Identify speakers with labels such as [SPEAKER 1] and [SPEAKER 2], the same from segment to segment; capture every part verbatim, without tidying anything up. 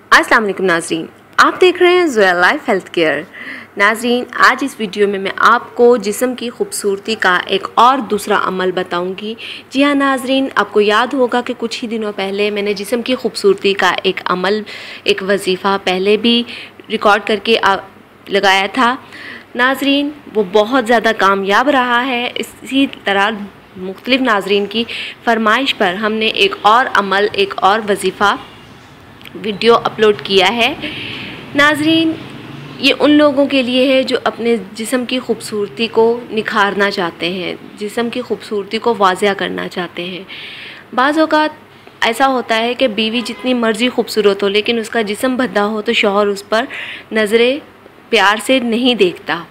[SPEAKER 1] अस्सलाम वालेकुम नाजरीन, आप देख रहे हैं ज़ोया लाइफ हेल्थ केयर। नाजरीन, आज इस वीडियो में मैं आपको जिस्म की खूबसूरती का एक और दूसरा अमल बताऊंगी। जी हाँ नाजरीन, आपको याद होगा कि कुछ ही दिनों पहले मैंने जिस्म की खूबसूरती का एक अमल, एक वजीफ़ा पहले भी रिकॉर्ड करके आ, लगाया था। नाजरीन, वो बहुत ज़्यादा कामयाब रहा है। इसी तरह मुख्तलिफ़ नाजरीन की फरमाइश पर हमने एक और अमल, एक और वजीफ़ा वीडियो अपलोड किया है। नाजरीन, ये उन लोगों के लिए है जो अपने जिस्म की खूबसूरती को निखारना चाहते हैं, जिस्म की खूबसूरती को वाज़िया करना चाहते हैं। बाज़ औक़ात ऐसा होता है कि बीवी जितनी मर्ज़ी खूबसूरत हो लेकिन उसका जिस्म भद्दा हो तो शौहर उस पर नज़रे प्यार से नहीं देखता।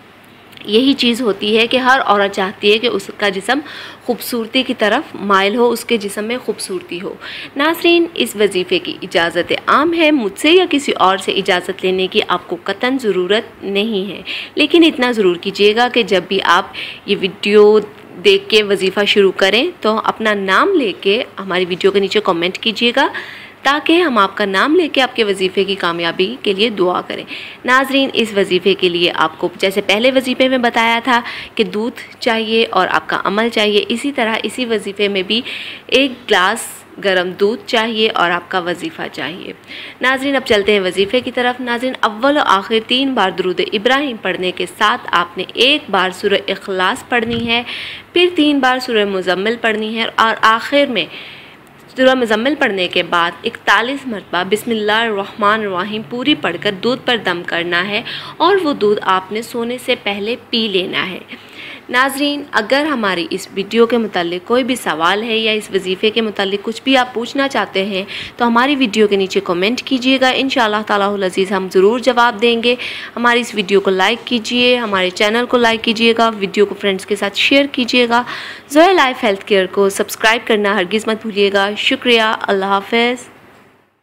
[SPEAKER 1] यही चीज़ होती है कि हर औरत चाहती है कि उसका जिस्म खूबसूरती की तरफ माइल हो, उसके जिस्म में खूबसूरती हो। नाज़रीन, इस वजीफ़े की इजाज़त आम है, मुझसे या किसी और से इजाज़त लेने की आपको कतई ज़रूरत नहीं है। लेकिन इतना ज़रूर कीजिएगा कि जब भी आप ये वीडियो देख के वजीफ़ा शुरू करें तो अपना नाम लेके हमारी वीडियो के नीचे कमेंट कीजिएगा, ताकि हम आपका नाम लेके आपके वजीफ़े की कामयाबी के लिए दुआ करें। नाजरीन, इस वजीफ़े के लिए आपको जैसे पहले वजीफ़े में बताया था कि दूध चाहिए और आपका अमल चाहिए, इसी तरह इसी वजीफ़े में भी एक गिलास गरम दूध चाहिए और आपका वजीफ़ा चाहिए। नाजरीन, अब चलते हैं वजीफ़े की तरफ। नाजरीन, अव्वल और आखिर तीन बार दुरूद इब्राहिम पढ़ने के साथ आपने एक बार सूरह इखलास पढ़नी है, फिर तीन बार सूरह मुज़म्मिल पढ़नी है और आखिर में सूरह मुज़म्मिल पढ़ने के बाद इकतालीस मरतबा बिस्मिल्लाहिर्रहमानिर्रहीम पूरी पढ़कर दूध पर दम करना है और वो दूध आपने सोने से पहले पी लेना है। नाजरीन, अगर हमारी इस वीडियो के मुतालिक कोई भी सवाल है या इस वजीफ़े के मुतालिक कुछ भी आप पूछना चाहते हैं तो हमारी वीडियो के नीचे कमेंट कीजिएगा। इंशाअल्लाह तालाहुल अज़ीज़ हम ज़रूर जवाब देंगे। हमारी इस वीडियो को लाइक कीजिए, हमारे चैनल को लाइक कीजिएगा, वीडियो को फ्रेंड्स के साथ शेयर कीजिएगा। ज़ोया लाइफ हेल्थ केयर को सब्सक्राइब करना हरगिज़ मत भूलिएगा। शुक्रिया। अल्लाह हाफ़िज़।